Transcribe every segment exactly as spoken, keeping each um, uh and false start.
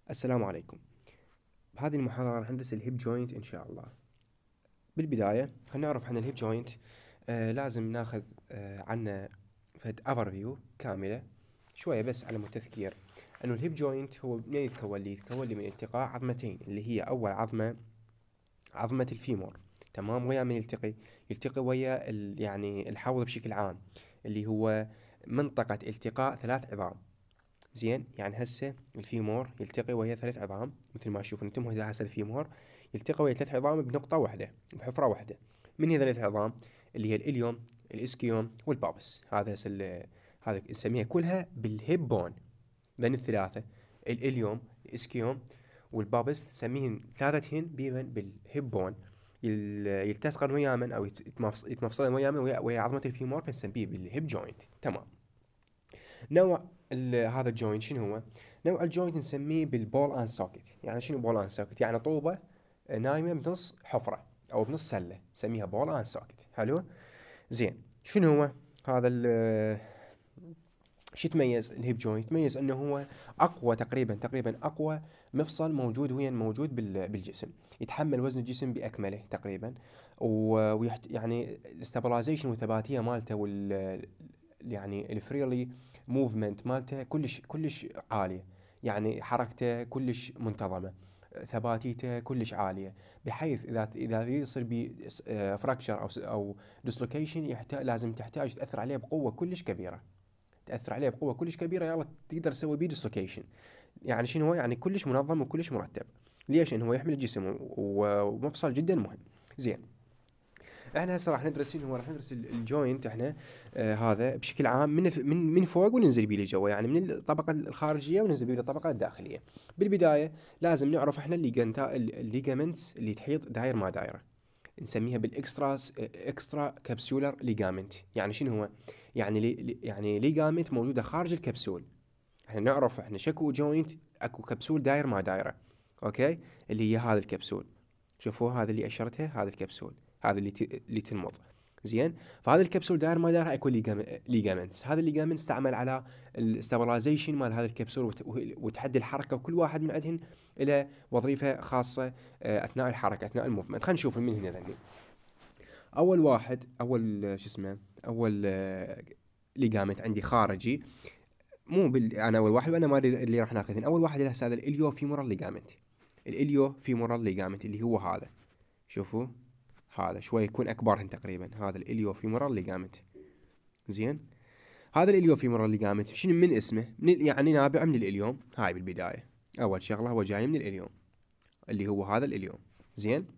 السلام عليكم. بهذه المحاضرة راح ندرس الهيب جوينت إن شاء الله. بالبداية خلينا نعرف عن الهيب جوينت. آه لازم ناخذ آه عنه فد أوفرفيو كاملة شوية بس على مود تذكير إنه الهيب جوينت هو منين يتكون لي؟ يتكون لي من التقاء عظمتين اللي هي أول عظمة عظمة الفيمور. تمام. ويا من يلتقي؟ يلتقي ويا ال- يعني الحوض بشكل عام اللي هو منطقة التقاء ثلاث عظام. زين، يعني هسه الفيمور يلتقي ويا ثلاث عظام مثل ما تشوفون انتم. هسه الفيمور يلتقي ويا ثلاث عظام بنقطة واحدة بحفرة واحدة. من هي ثلاث عظام؟ اللي هي الإليوم، الإسكيوم، والبابس. هذا هسه ال- هذا نسميها كلها بالهيب بون. بين الثلاثة الإليوم، الإسكيوم، والبابس نسميهن ثلاثتهن بيبن بالهيب بون. يل- يلتصقن ويا من او يت- يتمفص- يتمفصلن ويا من ويا, ويا عظمة الفيمور فنسميه بالهيب جوينت. تمام. نوع ال- هذا الجوينت شنو هو؟ نوع الجوينت نسميه بالبول اند سوكت. يعني شنو بول اند سوكت؟ يعني طوبة نايمة بنص حفرة او بنص سلة نسميها بول اند سوكت. حلو. زين، شنو هو هذا ال شو يتميز الهيب جوينت؟ يتميز انه هو اقوى، تقريبا تقريبا اقوى مفصل موجود وين موجود بال- بالجسم. يتحمل وزن الجسم باكمله تقريبا. و- ويحت يعني الاستابلايزيشن والثباتيه مالته وال يعني الفريلي موفمنت مالته كلش كلش عاليه. يعني حركته كلش منتظمه، ثباتيته كلش عاليه، بحيث اذا اذا يريد يصير بي فراكشر او او ديسلوكيشن يحتاج لازم تحتاج تاثر عليه بقوه كلش كبيره. تاثر عليه بقوه كلش كبيره يلا تقدر تسوي بيه ديسلوكيشن. يعني شنو هو؟ يعني كلش منظم وكلش مرتب. ليش؟ انه هو يحمل الجسم و- ومفصل جدا مهم. زين، احنا هسه راح ندرس شنو هو؟ راح ندرس ال- الجوينت احنا. آه هذا بشكل عام من الف- من من فوق وننزل بيه لجوا، يعني من الطبقه الخارجيه وننزل بيه للطبقه الداخليه. بالبدايه لازم نعرف احنا الليجنتا الليجامنتس اللي تحيط داير ما دايره نسميها بالاكسترا اكسترا كابسولار ليجامنت. يعني شنو هو؟ يعني لي لي- يعني ليجامنت موجوده خارج الكبسول. احنا نعرف احنا شكو جوينت اكو كبسول داير ما دايره. اوكي، اللي هي هذا الكبسول. شوفوا هذا اللي اشرتها، هذا الكبسول، هذا اللي ت... اللي تنمض. زين، فهذا الكبسول داير ما داير اكو ليجامنتس. هذا الليجامنتس تعمل على الاستابلايزيشن مال هذا الكبسول وت... وتحدي الحركه، وكل واحد من عندهن له وظيفه خاصه آه، اثناء الحركه، اثناء الموفمنت. خلينا نشوف من هنا ذني. اول واحد، اول آه، شو اسمه، اول آه، ليجامنت عندي خارجي. مو بال... انا اول واحد وانا ما أدري اللي راح ناخذه. اول واحد اللي هسه هذا الاليو فيمورال ليجامنت. الاليو فيمورال ليجامنت اللي هو هذا. شوفوا هذا شوي يكون اكبر تقريبا. هذا الاليو فيمورال ليجامنت. زين، هذا الاليو فيمورال ليجامنت شنو من اسمه؟ من يعني نابع من الاليوم. هاي بالبدايه اول شغله هو جاي من الاليوم اللي هو هذا الاليوم. زين،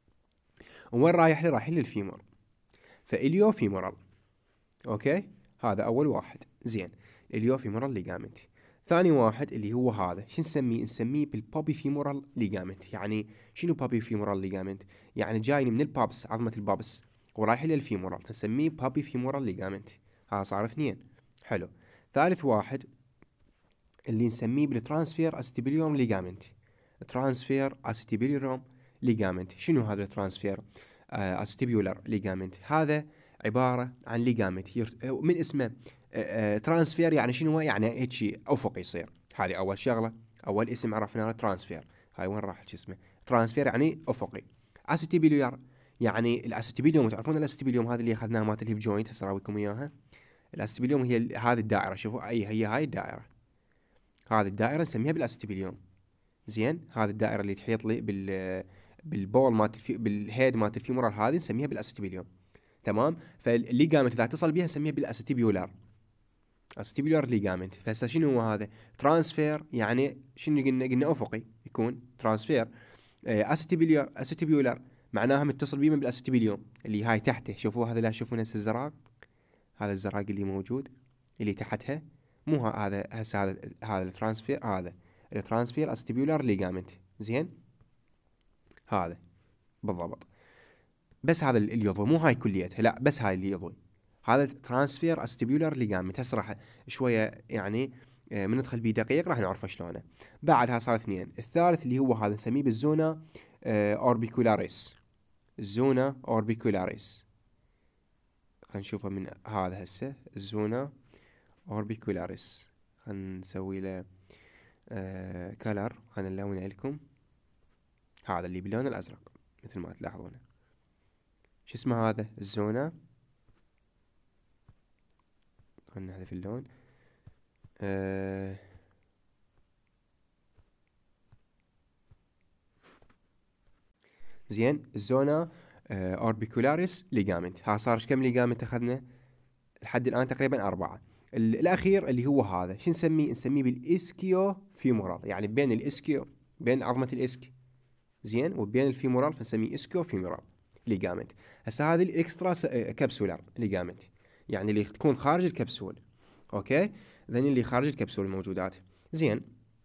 وين رايح لي؟ رايح لي الفيمور. فاليو فيمورال. اوكي، هذا اول واحد. زين، اليو فيمورال ليجامنت. ثاني واحد اللي هو هذا شو نسميه؟ نسميه بالبوبي فيمورال ليجامنت. يعني شنو بوبي فيمورال ليجامنت؟ يعني جايني من البابس، عظمة البابس، ورايح الى الفيمورال، نسميه بوبي فيمورال ليجامنت. ها صار اثنين. حلو. ثالث واحد اللي نسميه بالترانسفير استيبيليوم ليجامنت. ترانسفير استيبيليوم ليجامنت. شنو هذا الترانسفير استيبيولر ليجامنت؟ هذا عبارة عن ليجامنت من اسمه ترانسفير. يعني شنو هو؟ يعني هيك شيء افقي يصير. هذه اول شغلة، اول اسم عرفناه ترانسفير. هاي وين راح شو اسمه؟ ترانسفير يعني افقي. استيبيولر يعني الاستيبيليوم. تعرفون الاستيبيليوم هذا اللي اخذناه مالت الهيب جوينت؟ هسه راويكم اياها. الاستيبيليوم هي ال- هذه الدائرة. شوفوا اي هي هاي الدائرة. هذه الدائرة نسميها بالاستيبيليوم. زين، هذه الدائرة اللي تحيط لي بال بالبول مالت الفي... بالهيد مالت الفيمورال هذه نسميها بالاستيبيليوم. تمام. فالليجامنت اذا اتصل بها نسميها بالاستيبيولار. استيبيولار ليجامنت. فهسه شنو هو هذا؟ ترانسفير يعني شنو قلنا؟ قلنا افقي يكون ترانسفير. استيبيولار استيبيولار معناها متصل بيه بالاستيبيليوم اللي هاي تحته. شوفوا هذا، لا تشوفون هسه الزراق، هذا الزراق اللي موجود اللي تحتها. مو ها- هذا هسه هذا هذا الترانسفير، هذا الترانسفير استيبيولار ليجامنت. زين، هذا بالضبط. بس هذا اللي يضوي، مو هاي كليتها، لا بس هاي اللي يضوي. هذا ترانسفير استيبيولار ليجامنت. هسه راح شويه يعني آه، من ندخل بيه دقيق راح نعرفه شلونه. بعدها صار اثنين. الثالث اللي هو هذا نسميه بالزونا اوربيكولاريس. الزونا اوربيكولاريس. خلينا نشوفه من هذا هسه. الزونا اوربيكولاريس. خلينا نسوي له آه كلر، خلينا نلونه لكم. هذا اللي باللون الازرق مثل ما تلاحظونه. شو اسمه هذا؟ الزونة. خلينا نحذف اللون. آه زين، الزونة آه اوربيكولاريس ليجامنت. ها صار كم ليجامنت اخذنا لحد الان؟ تقريبا اربعة. الاخير اللي هو هذا شو نسميه؟ نسميه بالاسكيو فيمورال، يعني بين الاسكيو، بين عظمة الاسك، زين، وبين الفيمورال، فنسميه اسكيو فيمورال ليجامنت. هسه هذه الاكسترا كبسولار ليجامنت، يعني اللي تكون خارج الكبسول. اوكي، ذني اللي خارج الكبسول الموجودات. زين،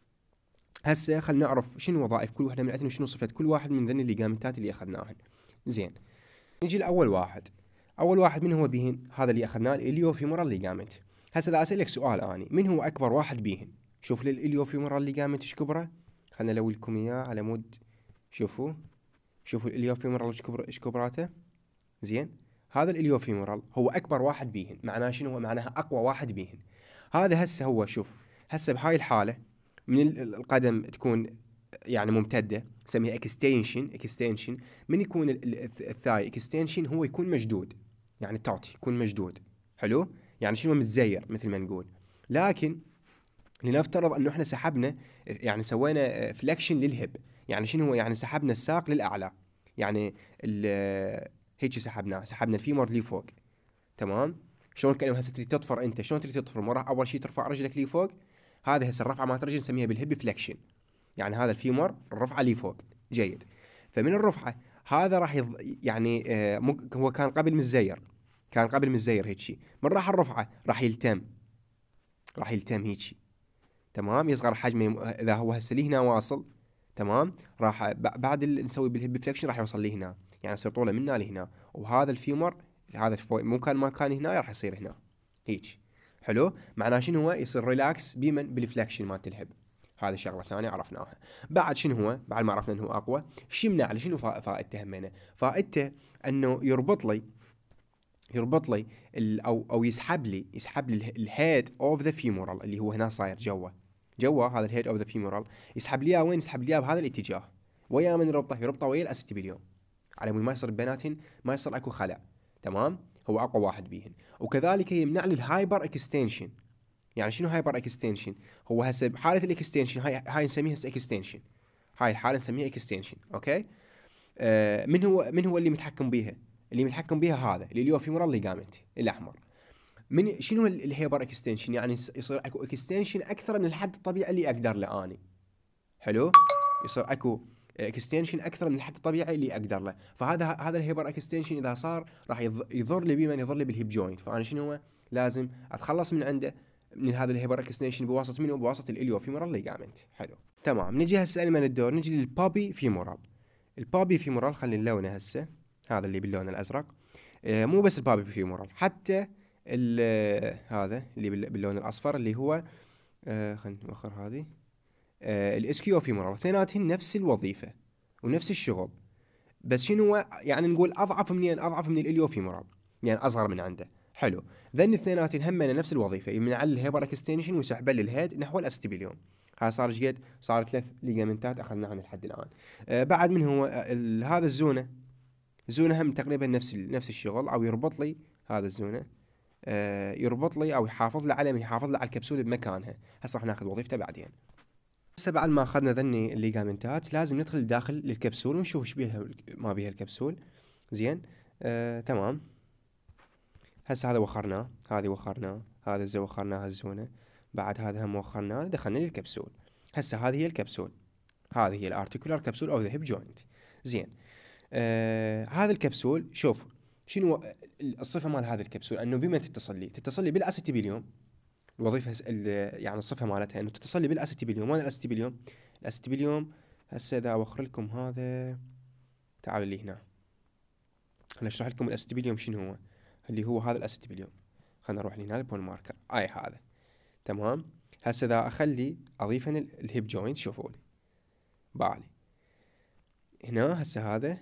هسه خلينا نعرف شنو وظائف كل واحده من عندنا وشنو صفه كل واحد من ذني الليجامنتات اللي اخذناهن. زين، نجي لاول واحد. اول واحد من هو بيهن؟ هذا اللي اخذناه الاليو فيمورال ليجامنت. هسه اذا اسالك سؤال اني، من هو اكبر واحد بيهن؟ شوف لي الاليو فيمورال ليجامنت ايش كبره. خلينا نلوي لكم اياه على مود. شوفوا، شوفوا الاليو فيمورال ايش كبر ايش كبراته. زين، هذا الاليو فيمورال هو اكبر واحد بيهن. معناه شنو هو؟ معناها اقوى واحد بيهن. هذا هسه هو، شوف هسه بهاي الحاله من ال- القدم تكون يعني ممتده، نسميها اكستنشن. اكستنشن من يكون ال- ال- الثاي اكستنشن هو يكون مشدود، يعني تاوت يكون مشدود. حلو، يعني شنو؟ متزير مثل ما نقول. لكن لنفترض انه احنا سحبنا، يعني سوينا فليكشن للهب. يعني شنو هو؟ يعني سحبنا الساق للاعلى، يعني ال- هيك سحبناه، سحبنا الفيمور لي فوق. تمام. شلون كانه هسه تريد تطفر انت؟ شلون تريد تطفر؟ مره اول شيء ترفع رجلك لي فوق. هذه هسه الرفعه مالت الرجل نسميها بالهب فليكشن، يعني هذا الفيمور الرفعه لي فوق. جيد. فمن الرفعه هذا راح يض... يعني آه ممكن هو كان قبل متزير، كان قبل متزير هيك شيء. من راح الرفعه راح يلتم، راح يلتم هيك شيء. تمام، يصغر حجمه. يم- اذا هو هسه لي هنا واصل، تمام، راح ب- بعد اللي نسوي بالهيب فليكشن راح يوصل لي هنا، يعني يصير طوله من هنا لهنا. وهذا الفيمر هذا فوق مو كان ما كان هنا راح يصير هنا هيك. حلو، معناه شنو هو؟ يصير ريلاكس بمن؟ بالفليكشن مالت الهب. هذه شغله ثانيه عرفناها. بعد شنو هو؟ بعد ما عرفنا انه هو اقوى، شو يمنع لي؟ شنو فا- فائدته همينه؟ فائدته انه يربط لي، يربط لي ال- او او يسحب لي، يسحب لي الهيد اوف ذا فيمورال اللي هو هنا صاير جوا. جوا هذا الهيد اوف ذا فيمورال يسحب لي اياه وين؟ يسحب لي اياه بهذا الاتجاه. ويا من يربطه؟ يربطه ويا الاستبيليوم، على مود ما يصير بيناتهن، ما يصير اكو خلع. تمام، هو اقوى واحد بيهن. وكذلك يمنع لي الهايبر اكستنشن. يعني شنو هايبر اكستنشن؟ هو هسه بحاله الاكستنشن هاي هاي نسميها هسه اكستنشن. هاي الحاله نسميها اكستنشن. اوكي. آه من هو من هو اللي متحكم بيها؟ اللي متحكم بيها هذا اللي هو فيمورال ليجامنت الاحمر. من شنو الهيبر اكستنشن؟ يعني يصير اكو اكستنشن اكثر من الحد الطبيعي اللي اقدر له اني. حلو، يصير اكو اكستنشن اكثر من الحد الطبيعي اللي اقدر له. فهذا هذا الهيبر اكستنشن اذا صار راح يض- يضر لي بمن؟ يضر لي بالهيب جوينت. فانا شنو هو؟ لازم اتخلص من عنده، من هذا الهيبر اكستنشن بواسطه منه؟ بواسطه الاليو فيمورال ليجامنت. حلو، تمام. نجي هسه من الدور نجي للبابي فيمورال. البابي فيمورال خلي لونه هسه، هذا اللي باللون الازرق. آه، مو بس البابي فيمورال، حتى ال- هذا اللي بال- باللون الاصفر اللي هو آه خلينا نوخر هذه. آه الاسكيو فيمورال، اثنيناتهن نفس الوظيفه ونفس الشغل. بس شنو هو؟ يعني نقول اضعف منين؟ اضعف من الاليو فيمورال، يعني اصغر من عنده. حلو، ذن الاثنيناتهن هم نفس الوظيفه، يمنع الهيبر اكستنشن ويسحب للهيد نحو الاستبيليوم. هاي صار شقد؟ صار ثلاث ليجامنتات اخذناها لحد الان. آه بعد من هو آه، ال- هذا الزونه. الزونه هم تقريبا نفس ال- نفس الشغل، او يربط لي هذا الزونه. آه يربط لي او يحافظ لي على يحافظ لي على الكبسوله بمكانها. هسه راح ناخذ وظيفته بعدين. هسه بعد ما اخذنا ذني الليجامنتات لازم ندخل داخل للكبسول ونشوف ايش بيها ما بيها الكبسول. زين، آه تمام. هسه هذا وخرناه، هذه وخرناه، هذا الزو وخرناها الزونه. بعد هذا هم وخرناه، دخلنا للكبسول. هسه هذه هي الكبسول، هذه هي الارتيكولار كبسول او ذا هيب جوينت. زين، آه هذا الكبسول شوف شنو الصفه مال هذا الكبسول؟ انه بما تتصل لي؟ تتصل لي بالاسيتيبيليوم. الوظيفه هس- ال- يعني الصفه مالتها انه تتصل لي بالاسيتيبيليوم. وين الاسيتيبيليوم؟ الاسيتيبيليوم هسه اذا اوخر لكم هذا، تعالوا لي هنا. انا اشرح لكم الاسيتيبيليوم شنو هو. اللي هو هذا الاسيتيبيليوم. خلينا نروح لهنا البون ماركر، اي هذا. تمام. هسه اذا اخلي اضيف هنا ال- الهيب جوينت، شوفوا لي بالي هنا. هسه هذا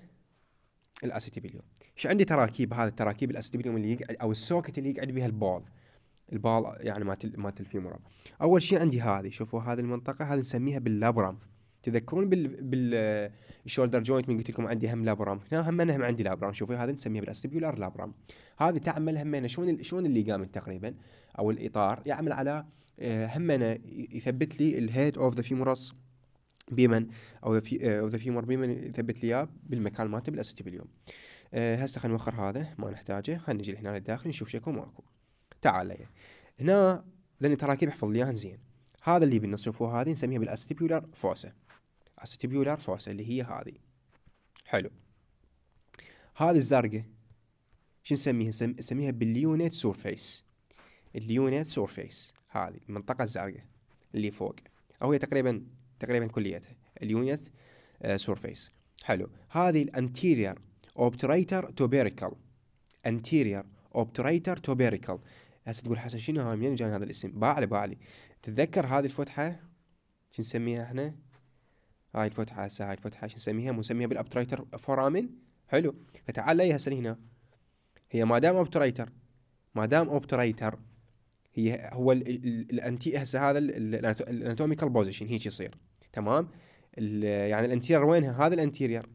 الاسيتيبيليوم. شو عندي تراكيب؟ هذا التراكيب الاسيتيبيليوم اللي يقعد، او السوكت اللي يقعد بها البول. البال يعني مالت مالت الفيمورال. اول شيء عندي هذه، شوفوا هذه المنطقه هذه نسميها باللابرام. تذكرون بال بال الشولدر جوينت من قلت لكم عندي هم لابرام، هنا هم هم عندي لابرام. شوفوا هذه نسميها بالاستيبيولار لابرام. هذه تعمل همنا شلون شلون الليجامنت تقريبا او الاطار يعمل على همنا يثبت لي الهيد اوف ذا فيمورس بيمن او ذا او ذا فيمور بيمن، يثبت لي اياه بالمكان مالته بالاستيبيليوم. أه هسه خلينا نوخر هذا ما نحتاجه، خلينا نجي هنا للداخل نشوف شكو ماكو. تعال لي هنا ذني التراكيب احفظ لي اياهن زين. هذا اللي بالنص شوفوا هذه نسميها بالاستيبيولار فوسا. استيبيولار فوسا اللي هي هذه. حلو. هذه الزرقاء شو نسميها؟ نسميها بالليونيت سورفيس. الليونيت سورفيس هذه المنطقة الزرقاء اللي فوق، او هي تقريبا تقريبا كليتها اليونيت آه سورفيس. حلو. هذه الانتيرير اوبتريتر توبيريكال. انتيرير اوبتريتر توبيريكال. هسه تقول حسن شنو هاي، منين جاني هذا الاسم؟ باعلي باعلي. تتذكر هذه الفتحة شو نسميها احنا؟ هاي الفتحة هسه هاي الفتحة شو نسميها؟ نسميها بالابتريتر فورامين. حلو. فتعال لي هسه هنا، هي ما دام اوبتريتر ما دام اوبتريتر هي هو الانتي هسه هذا الاناتوميكال بوزيشن هيك يصير. تمام. يعني الانتيرير وينها؟ هذا الانتيرير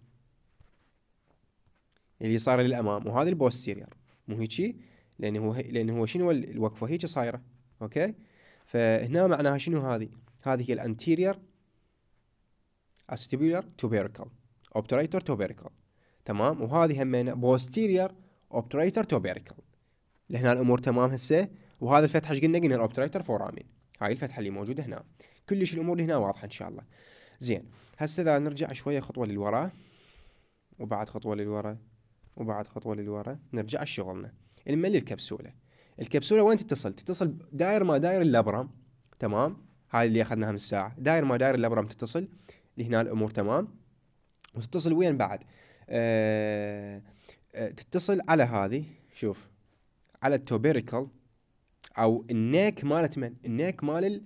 اللي صار للامام، وهذا البوستيرير، مو هيجي؟ لان هو لان هو شنو الوقفه هيك صايره. اوكي. فهنا معناها شنو هذه؟ هذه هي الانتيرير استيبيولار توبيريكال اوبتريتور توبيريكال. تمام. وهذه همينه بوستيرير اوبتريتور توبيريكال. لهنا الامور تمام هسه. وهذا الفتحه ايش قلنا؟ قلنا الاوبتريتور فورامين. هاي الفتحه اللي موجوده هنا. كلش الامور اللي هنا واضحه ان شاء الله. زين. هسه اذا نرجع شويه خطوه للوراء، وبعد خطوه للوراء، وبعد خطوه للوراء، نرجع لشغلنا. نملي الكبسوله. الكبسوله وين تتصل؟ تتصل داير ما داير اللابرام. تمام. هاي اللي اخذناها من الساعه، داير ما داير اللابرام تتصل. لهنا الامور تمام. وتتصل وين بعد؟ أه أه تتصل على هذه، شوف، على التوبيريكال او النيك مالت من؟ النيك مال ال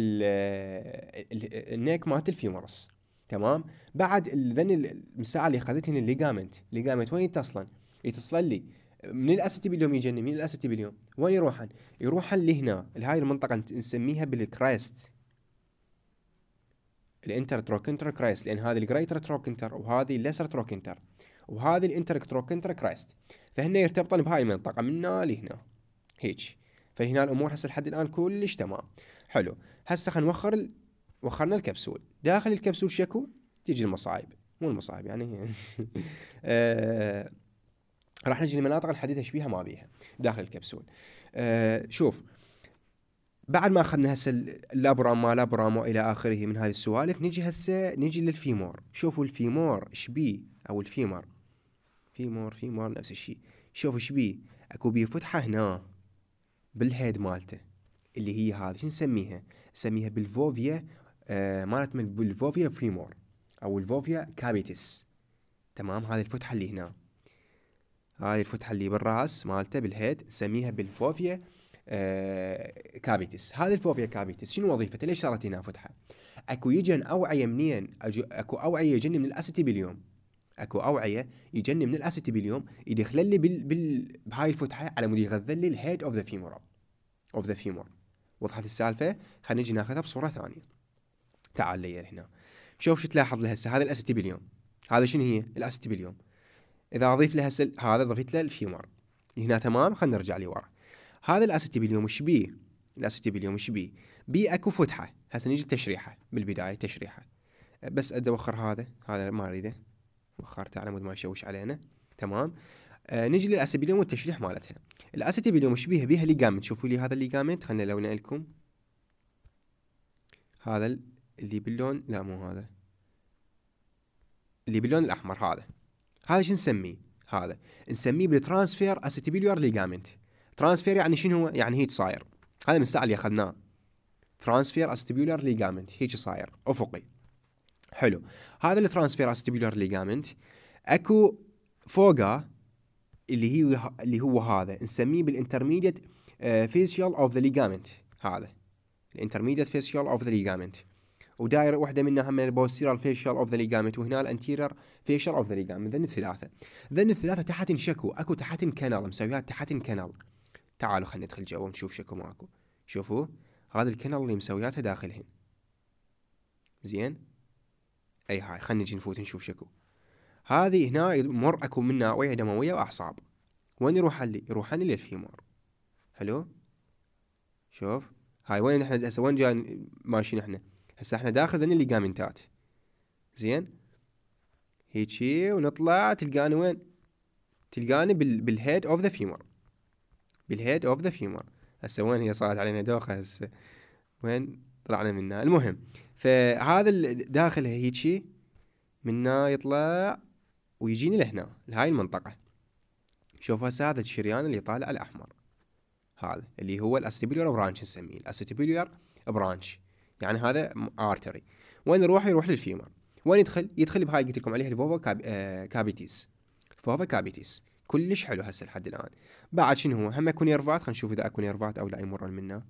ال النيك مالت الفيمورس. تمام. بعد ذن المساعة اللي اخذتهن الليجامنت، الليجامنت وين يتصلن؟ يتصلن لي من الاستيبيليوم. يجني من الاستيبيليوم وين يروحن؟ يروحن لهنا لهاي المنطقة نسميها بالكرايست، الانتر تروكنتر كرايست، لان هذه الجريتر تروكنتر وهذه الليسر تروكنتر وهذه الانتر تروكنتر كرايست، فهن يرتبطن بهاي المنطقة من هنا لهنا هيك. فهنا الامور هسه لحد الان كلش تمام. حلو. هسه خلينا نوخر ال... وخرنا الكبسول. داخل الكبسول شكو؟ تيجي المصايب، مو المصايب يعني آه... راح نجي لمناطق نحددها ايش بيها ما بيها داخل الكبسول. آه... شوف، بعد ما اخذنا هسه اللابرام ما لابرام والى اخره من هذه السوالف، نجي هسه نجي للفيمور. شوفوا الفيمور ايش بيه، او الفيمر فيمور فيمور نفس الشيء. شوفوا ايش بيه، اكو بيه فتحه هنا بالهيد مالته اللي هي هذه شو نسميها؟ نسميها بالفوفيا آه مالت من بالفوفيا فيمور او الفوفيا كابيتس. تمام. هذه الفتحه اللي هنا، هاي الفتحه اللي بالراس مالته بالهيد نسميها بالفوفيا آه كابيتس. هذه الفوفيا كابيتس شنو وظيفتها؟ ليش صارت هنا فتحه؟ اكو يجن اوعيه منين؟ اكو اوعيه يجني من الاستيبيليوم. اكو اوعيه يجني من الاستيبيليوم يدخل لي بال... بال... بهاي الفتحه على مود يغذي لي الهيد اوف ذا فيمورال اوف ذا فيمور. وضحت السالفه؟ خلينا نجي ناخذها بصوره ثانيه. تعال لي هنا، شوف شو تلاحظ لها هسه. هذا الاستيبيليوم، هذا شنو هي؟ الاستيبيليوم. اذا اضيف له هسه هذا ضفت له الفيمور هنا. تمام. خلينا نرجع لي ورا. هذا الاستيبيليوم ايش بيه؟ الاستيبيليوم ايش بيه؟ بيه اكو فتحه. هسه نجي تشريحه بالبدايه، تشريحه بس ادي اوخر هذا، هذا ما اريده وخرته على مود ما يشوش علينا. تمام. آه نجي للاستيبيليوم والتشريح مالتها. الاستيبيليوم ايش بيها؟ بيها ليجامنت. شوفوا لي هذا الليجامنت، خلينا لونه لكم. هذا اللي باللون، لا مو هذا اللي باللون الاحمر، هذا هذا شو نسميه؟ هذا نسميه بالترانسفير استيبيليار ليجامنت. ترانسفير يعني شنو هو؟ يعني هيك صاير. هذا من الساعه اللي اخذناه ترانسفير استيبيليار ليجامنت، هيك صاير افقي. حلو. هذا الترانسفير استيبيليار ليجامنت اكو فوقه اللي هي اللي هو هذا نسميه بالانترميديت فيسيال اوف ذا ليجامنت. هذا الانترميديت فيسيال اوف ذا ليجامنت، ودايره واحده منها هم البوستيرال فيشال اوف ذا ليجامنت، وهنا الانتيرير فيشال اوف ذا ليجامنت. ذن الثلاثه ذن الثلاثه تحت انشكوا، اكو تحت كانال مسويات تحت كانال. تعالوا خلينا ندخل جوا ونشوف شكو ماكو. شوفوا هذا الكنل اللي مسوياتها داخلهن. زين، اي هاي خلينا نجي نفوت نشوف شكو. هذه هنا يمر اكو منها اوعية دموية واعصاب. وين يروح لي؟ يروحن للفيمور. حلو، شوف هاي وين احنا هسه وين جاي ماشيين احنا؟ هسه احنا داخل ذني الليجامنتات. زين، هيجي ونطلع تلقاني وين؟ تلقاني بال بالهيد اوف ذا فيمور. بالهيد اوف ذا فيمور. هسه وين هي صارت علينا دوخة هسه؟ وين طلعنا منها؟ المهم، فهذا الداخل هيجي منا يطلع ويجيني لهنا لهاي المنطقة. شوف هسه هذا الشريان اللي طالع الأحمر، هذا اللي هو الاستيبوليار برانش نسميه، الاستيبوليار برانش، يعني هذا ارتري. وين يروح؟ يروح للفيمر. وين يدخل؟ يدخل بهاي قلت لكم عليها الفوفا كاب... آه... كابيتيس. فوفا كابيتيس كلش حلو هسه لحد الان. بعد شنو هو؟ هم اكو نيرفات، خلينا نشوف اذا اكو نيرفات او لا يمرن منا.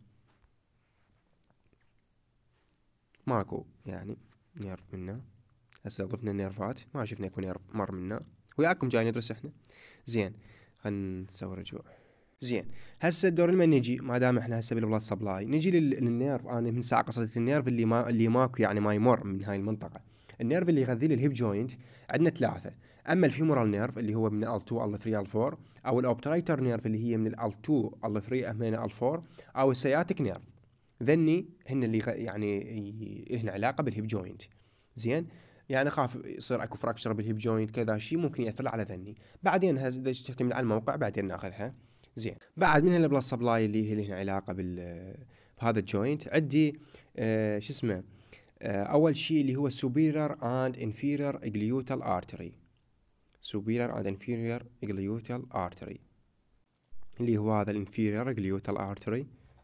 ماكو يعني نيرف منا. هسه ضفنا النيرفات ما شفنا اكو نيرف مر منا. وياكم جاي ندرس احنا. زين، خلينا نسوي رجوع. زين، هسه الدور لما نجي، ما دام احنا هسه بالبلاد سبلاي، نجي للنيرف. انا من ساعه قصدت النيرف اللي ما اللي ماكو يعني ما يمر من هاي المنطقه. النيرف اللي يغذي لي الهيب جوينت عندنا ثلاثه. اما الفيمورال نيرف اللي هو من ال اثنين ال ثلاثة ال أربعة، او الاوبترايتر نيرف اللي هي من ال اثنين ال ثلاثة همين ال أربعة، او السياتيك نيرف. ذني هن اللي يعني لهن علاقه بالهيب جوينت. زين، يعني خاف يصير اكو فراكشر بالهيب جوينت كذا شيء ممكن ياثر على ذني. بعدين اذا تعتمد على الموقع بعدين ناخذها. زين، بعد من هالبلس سبلاي اللي هي لها علاقه بال بهذا الجوينت عندي آه شو اسمه آه اول شيء اللي هو superior and inferior gluteal artery. superior and inferior gluteal artery اللي هو هذا الانفيريور gluteal artery.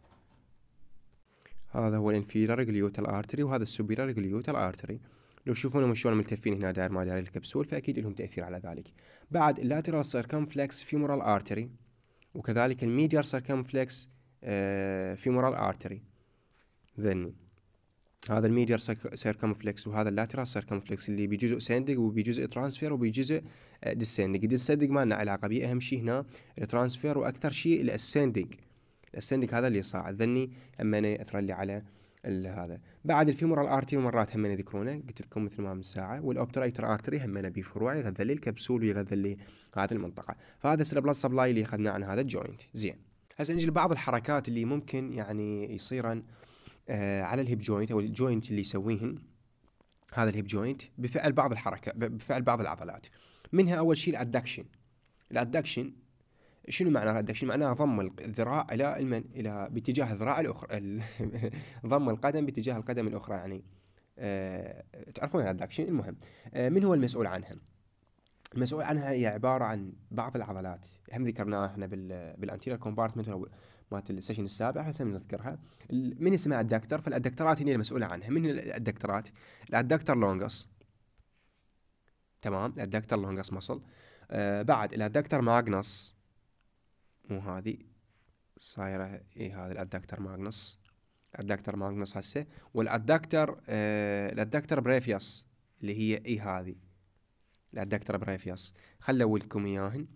هذا هو الانفيريور gluteal artery وهذا السوبيريور gluteal artery. لو تشوفونهم شلون ملتفين هنا داير ما داير الكبسول، فاكيد لهم تاثير على ذلك. بعد اللاترال circumflex femoral artery، وكذلك الميديال سيركمفلكس فيمورال ارتري. ذني هذا الميديال سيركمفلكس وهذا اللاترال سيركمفلكس اللي بجزء سندق وبجزء ترانسفير وبجزء ديسندق. الديسندق ما لنا علاقه به، اهم شيء هنا الترانسفير واكثر شيء الاسندق. الاسندق هذا اللي صاعد ذني اما ياثر لي على هذا. بعد الفيمورال ارتري مرات هم يذكرونه، قلت لكم مثل ما من ساعه. والاوبترايتر ارتري هم بفروع يغذى لي الكبسول ويغذى لي هذه المنطقه. فهذا البلاد سبلاي اللي اخذناه عن هذا الجوينت. زين، هسه نجي لبعض الحركات اللي ممكن يعني يصيرن آه على الهيب جوينت او الجوينت اللي يسويهن هذا الهيب جوينت بفعل بعض الحركات، بفعل بعض العضلات. منها اول شيء الادكشن. الادكشن شنو معنى الادكشن؟ معناه ضم الذراع الى المن الى باتجاه الذراع الاخرى. ضم القدم باتجاه القدم الاخرى يعني. أه تعرفون الادكشن. المهم، أه من هو المسؤول عنها؟ المسؤول عنها هي عباره عن بعض العضلات هم ذكرناها احنا بال بالانتيريور كومبارتمنت مالت السيشن السابع، هسه نذكرها. من اسمها الدكتر، فالادكترات هي المسؤوله عنها. من الادكترات؟ الادكتر لونجس. تمام، الادكتر لونجس مصل. أه بعد الادكتر ماغنس، مو هذه صايره اي هذا الادكتر ماغنس. الادكتر ماغنس هسه. والادكتر آه الادكتر بريفياس اللي هي اي هذه الادكتر بريفياس. خلوا لكم اياهن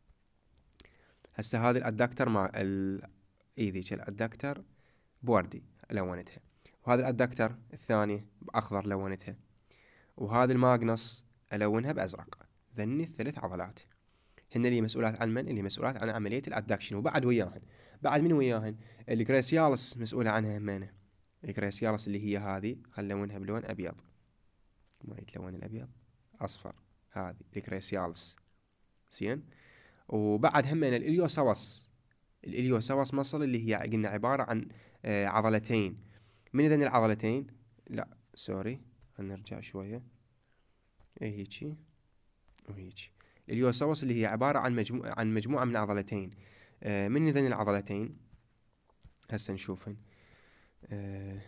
هسه. هذه الادكتر مع ال اي ذيك الادكتر بوردي لونتها، وهذا الادكتر الثاني باخضر لونتها، وهذا الماغنس الونها بازرق. ذني الثلاث عضلات هن اللي مسؤولات عن من؟ اللي مسؤولات عن عمليه الادكشن. وبعد وياهن، بعد من وياهن؟ الجريسيالس مسؤوله عنها همينه. الجريسيالس اللي هي هذه خلونها بلون ابيض، ما يتلون الابيض اصفر. هذه الجريسيالس. زين، وبعد همين الاليوساوس. الاليوساوس مصل اللي هي قلنا عباره عن آه عضلتين. من اذن العضلتين؟ لا سوري، خلينا نرجع شويه. اي هيجي وهيجي. اليوساوس اللي هي عباره عن مجموعه عن مجموعه من عضلتين. آه من اذن العضلتين؟ هسه نشوفن. آه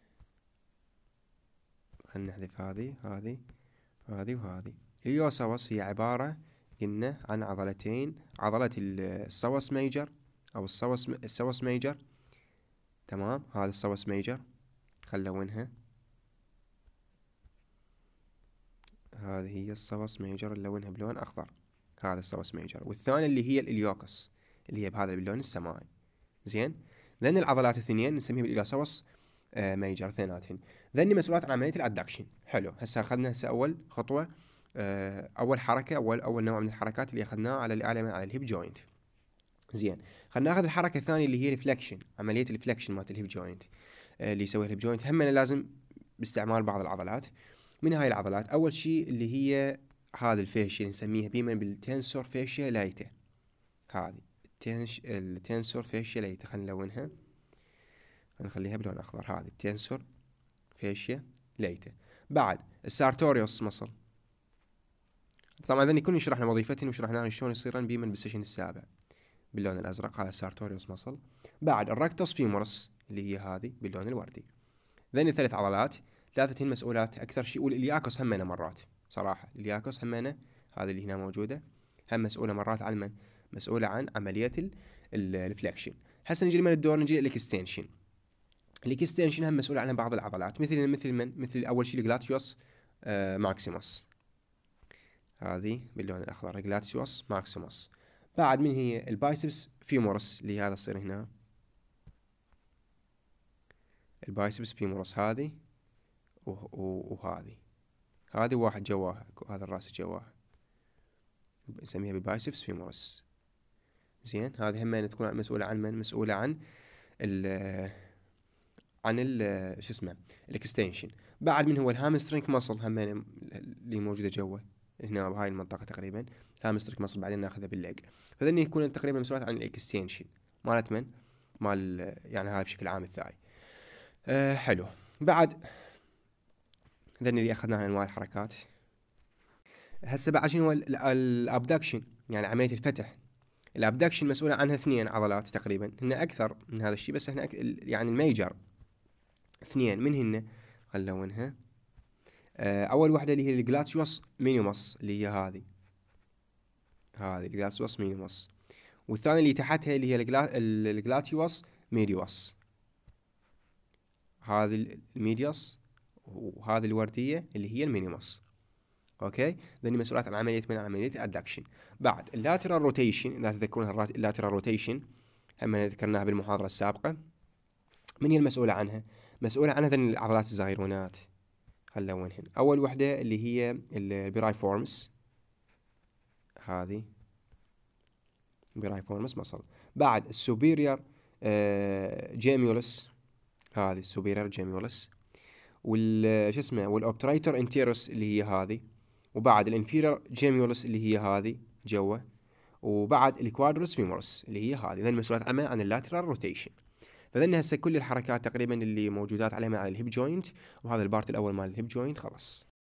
خلينا نحذف هذه هذه هذه وهذه. اليوساوس هي عبارة قلنا عن عضلتين. عضلة السوس ميجر أو السوس السوس ميجر. تمام، هذا السوس ميجر خلونها. هذه هي السوس ميجر اللي لونها بلون أخضر. هذا السوس ميجر. والثاني اللي هي الإليوكس اللي هي بهذا باللون السماوي. زين. لان العضلات الثنين نسميها بالإلياسوس آه ميجر اثنيناتهن. ذني مسؤولات عن عمليه الادكشن. حلو. هسه اخذنا هسه اول خطوه، آه اول حركه، اول اول نوع من الحركات اللي اخذناه على على على الهيب جوينت. زين. خلينا ناخذ الحركه الثانيه اللي هي الفلكشن، عمليه الفلكشن مالت الهيب جوينت آه اللي يسويها الهيب جوينت. هم لازم باستعمال بعض العضلات. من هاي العضلات اول شيء اللي هي هذا الفيشيا نسميها بيما بالتنسور فيشيا لايتا. هذه التنش التنسور فيشيا لايتا. خلينا نلونها، نخليها بلون اخضر. هذه التنسور فيشيا لايتا. بعد السارتوريوس مصل. طبعا ذني كل شرحنا وظيفتهن وشرحنا شلون يصيرن بيمن بالسيشن السابع باللون الازرق. هذا السارتوريوس مصل. بعد الركتوس فيمورس اللي هي هذه باللون الوردي. ذني ثلاث عضلات، ثلاثتهن مسؤولات اكثر شيء. والإلياكوس همنا مرات صراحه، الإلياكوس همنا هذه اللي هنا موجوده هم مسؤوله مرات عن من؟ مسؤوله عن عمليه الفلكشن. هسه نجي لمن الدور، نجي الاكستنشن. الاكستنشن هم مسؤول عنها بعض العضلات مثل مثل من مثل اول شيء الجلاتيوس آه ماكسيموس. هذه باللون الاخضر الجلاتيوس ماكسيموس. بعد من هي البايسبس فيمورس اللي هذا تصير هنا البايسبس فيمورس. هذه وهذه هذه واحد جواها، هذا الراس جواها نسميها بالبايسبس فيمورس. زين. هذه هم تكون مسؤولة عن من؟ مسؤولة عن ال عن ال شو اسمه الاكستنشن. بعد من هو الهامسترينج ماسل هم اللي موجوده جوا هنا بهاي المنطقه تقريبا. الهامسترينج ماسل بعدين ناخذها بالليج. فذني يكون تقريبا مسؤولات عن الاكستنشن مالت من؟ مال يعني هاي بشكل عام الثاي. أه حلو. بعد ذني اللي اخذناها انواع الحركات. هسه بعد شنو هو الابدكشن، يعني عمليه الفتح. الابدكشن مسؤوله عنها اثنين عضلات تقريبا، هن اكثر من هذا الشيء بس احنا يعني الميجر اثنين من هن. خلنا نلونها. اول واحده اللي هي الجلاتيوس مينيموس اللي هي هذه هذه الجلاتيوس مينيموس. والثانيه اللي تحتها اللي هي الجلاتيوس ميديوس. هذه الميديوس وهذه الورديه اللي هي المينيموس. اوكي. ذني مسؤولات عن عمليه من عمليه الادكشن. بعد اللاترال روتيشن، اذا تذكرون اللاترال روتيشن هم ذكرناها بالمحاضره السابقه. من هي المسؤوله عنها؟ مسؤوله عنها ذني العضلات الزغيرونات. خلنا وينهن. اول وحده اللي هي البيرايفورمس. هذه بيرايفورمس مصل. بعد السوبيريور آه جيميولس. هذه السوبيريور جيميولس. وال شو اسمه والاوبتريتور انتيروس اللي هي هذه. وبعد الانفيريور جيميولس اللي هي هذه جوا. وبعد الكوادروس فيمورس اللي هي هذه. ذن مسؤولات عامه عن اللاترال روتيشن. فذن هسه كل الحركات تقريبا اللي موجودات عليها على الهيب جوينت. وهذا البارت الاول مال الهيب جوينت خلاص.